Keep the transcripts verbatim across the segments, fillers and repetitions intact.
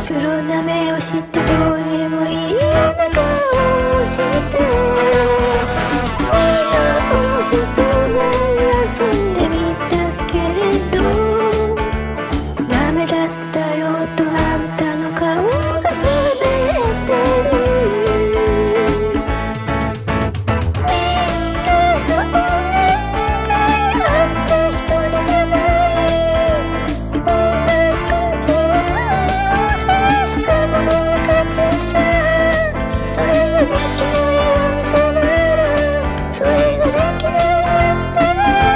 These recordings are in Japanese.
スロな目をしてどうでもいいような顔をして昨日とは遊んでみたけれどダメだったよとあんたの顔が喋ってる人間そう人間あった人でじゃない音楽気分を出したものが勝ちさそれができないあんたならそれができないあんたなら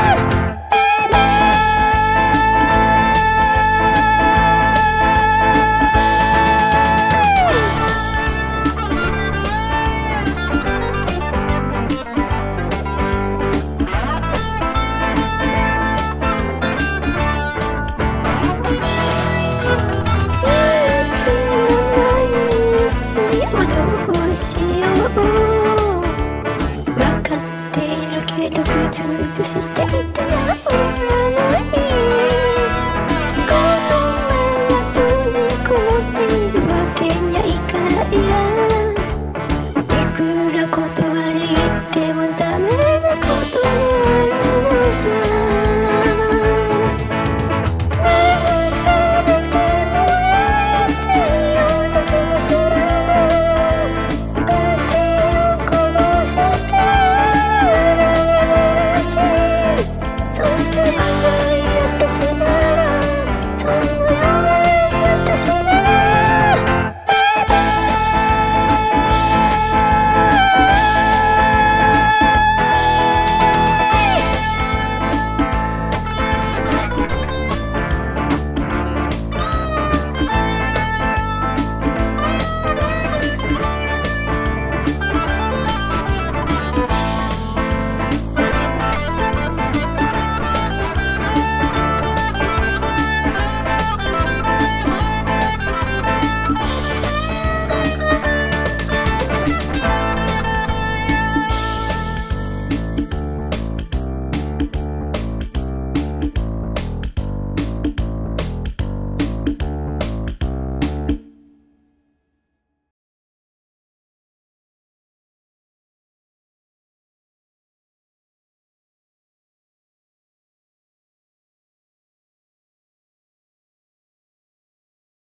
どうしよう分かっているけどグツグツしていて治らないこのまま閉じこもって